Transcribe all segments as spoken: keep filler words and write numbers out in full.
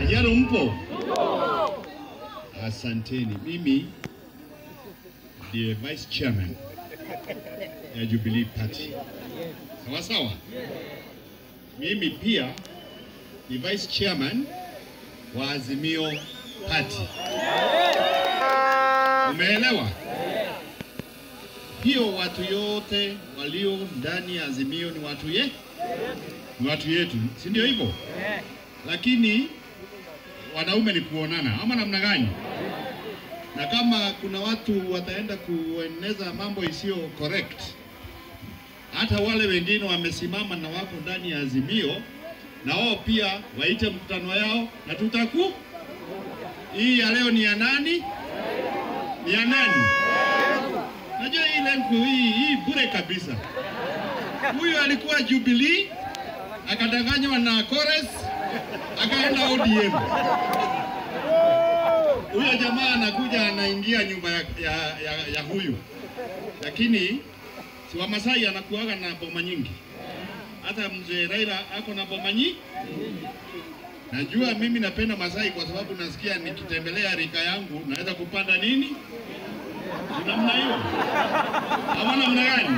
Kajiado mpo? Asanteni. Mimi ndiye vice chairman ya Jubilee Party. Sawa sawa? Mimi pia ni vice chairman wa Azimio Party. Umeelewa? Hiyo watu yote walio ndani ya Azimio ni watu ye? Ni watu yetu, si ndio hivyo? Lakini wanaume ni kuonana ama namna gani? Na kama kuna watu wataenda kueneza mambo isiyo correct, hata wale wengine wamesimama na wako ndani ya Azimio, na wao pia waite mkutano yao na tutaku. Hii ya leo ni ya nani? Ni ya nani? Najua hii lengo hii hii bure kabisa. Huyu alikuwa Jubilee, akadanganywa na Kores, akaenda O D M. Huyo jamaa anakuja anaingia nyumba ya, ya, ya, ya huyu. Lakini si wa Masai anakuaga na boma nyingi. Hata mzee Raila ako na boma nyingi. Najua mimi napenda Masai kwa sababu nasikia nikitembelea rika yangu naweza kupanda nini? Namna hiyo. Ama namna gani?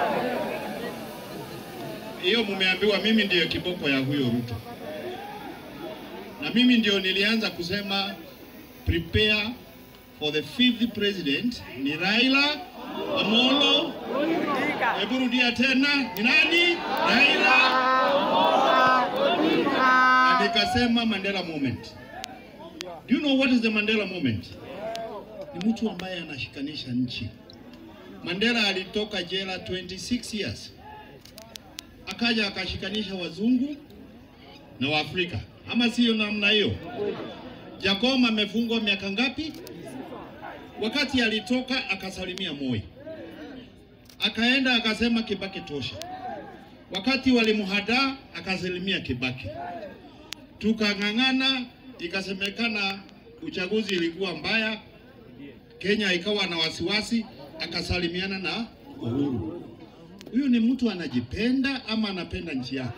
Hiyo mumeambiwa mimi ndiyo kiboko ya huyo Ruto. Na mimi ndio nilianza kusema prepare for the fifth president ni Raila Amolo. Hebu rudia tena, ni nani? Raila Amolo. Na nikasema Mandela moment. Do you know what is the Mandela moment? Ni mtu ambaye anashikanisha nchi. Mandela alitoka jela twenty-six years. Akaja akashikanisha wazungu na Waafrika. Ama sio namna hiyo? Jacob amefungwa miaka ngapi? Wakati alitoka akasalimia Moi. Akaenda akasema Kibaki tosha. Wakati walimuhada akasalimia Kibaki. Tukangangana, ikasemekana uchaguzi ilikuwa mbaya. Kenya ikawa na wasiwasi, akasalimiana na Uhuru. Huyu ni mtu anajipenda ama anapenda nchi yake?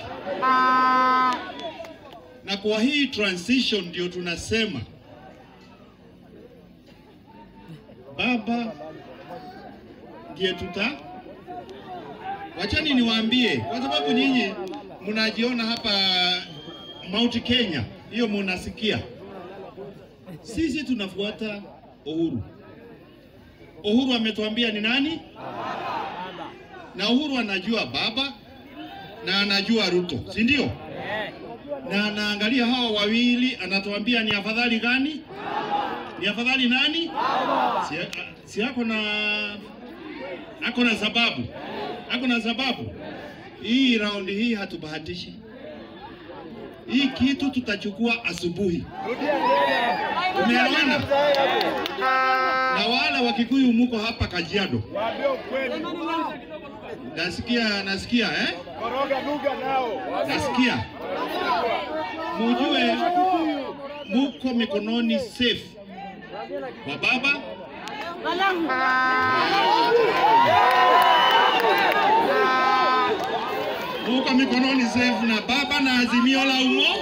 Na kwa hii transition ndio tunasema baba ndiye tuta. Wachani niwaambie, kwa sababu nyinyi mnajiona hapa Mount Kenya, hiyo mnasikia. Sisi tunafuata Uhuru. Uhuru ametuambia ni nani? Na Uhuru anajua baba na anajua Ruto, si ndio? Na anaangalia hawa wawili, anatuambia ni afadhali gani? Ni afadhali nani? Si, si ako na ako na sababu. Ako na sababu. Hii round hii hatubahatishi. Hii kitu tutachukua asubuhi. Umeelewana? Na wale wa Kikuyu muko hapa Kajiado. Nasikia, nasikia eh? Koroga lugha nao. Nasikia. Mujue muko mikononi safe kwa baba. Muko mikononi safe na baba na Azimio la Umo.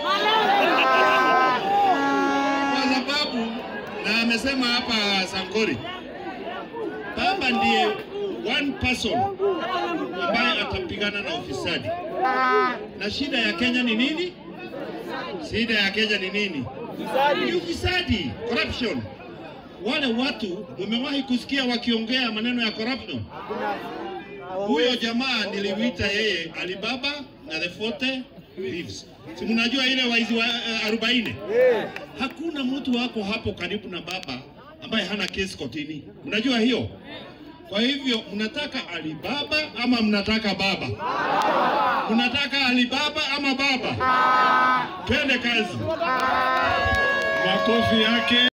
Kwa sababu na amesema hapa Sankori, baba ndiye one person ambaye atapigana na ufisadi. Na shida ya Kenya ni nini? Shida ya Kenya ni nini? Ni ufisadi, corruption. Wale watu umewahi kusikia wakiongea maneno ya corruption? Huyo jamaa nilimuita yeye Alibaba na the forty thieves. Si mnajua ile waizi wa uh, arobaini? Hakuna mtu wako hapo karibu na baba ambaye hana kesi kotini. Mnajua hiyo? Kwa hivyo mnataka Alibaba ama mnataka baba? Mnataka Alibaba ama baba? Twende kazi. Makofi yake.